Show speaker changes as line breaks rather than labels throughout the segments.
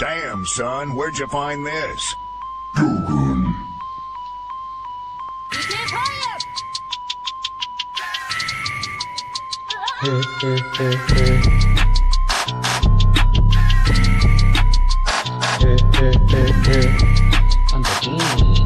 Damn, son, where'd you find this?
I'm the genie.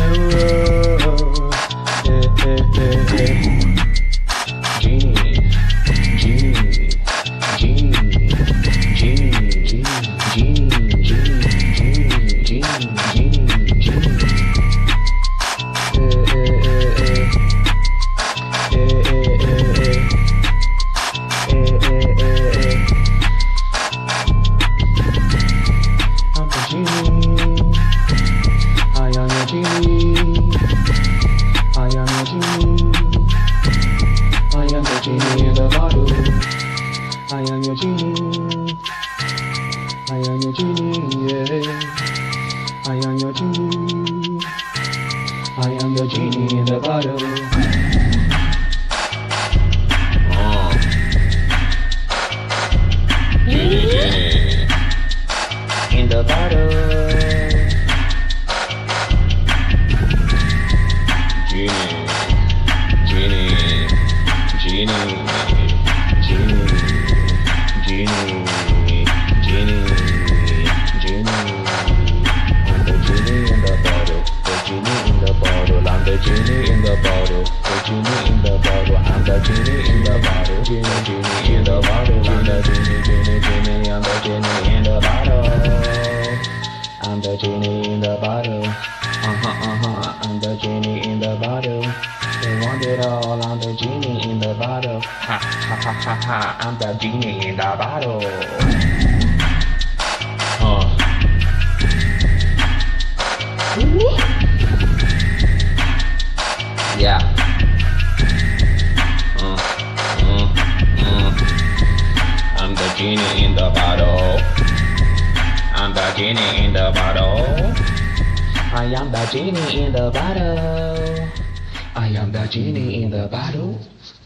I am your genie. I am your genie, yeah. I am your genie. I am the genie in the bottle.
Genie, genie.
In the bottle.
Genie, genie, genie, genie, genie, genie, genie. I'm the genie in the bottle, the genie in the bottle. I'm the genie in the bottle, the genie in the bottle. I'm the genie in the bottle, genie, genie in the bottle. I'm the genie, genie, genie. I'm the genie in the bottle. I'm the genie in the bottle. I'm the genie in the bottle. They want it all. I'm the genie in the bottle. Ha ha ha ha ha. I'm the genie in the bottle. Yeah. I'm the genie in the bottle. I'm the genie in the bottle. I am the genie in the bottle. I am the genie in the bottle.